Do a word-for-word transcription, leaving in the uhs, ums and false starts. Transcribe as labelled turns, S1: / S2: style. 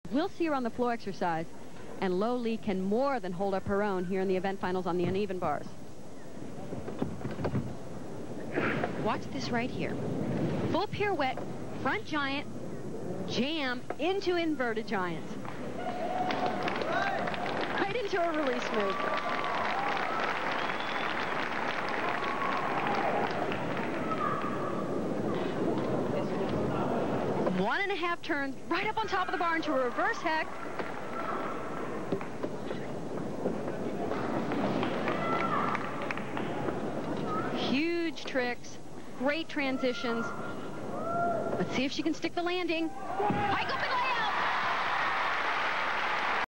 S1: We'll see her on the floor exercise, and Lo Lee can more than hold up her own here in the event finals on the uneven bars. Watch this right here. Full pirouette, front giant, jam into inverted giant. Right into a release move. One and a half turns right up on top of the bar into a reverse heck. Huge tricks, great transitions. Let's see if she can stick the landing. Pike open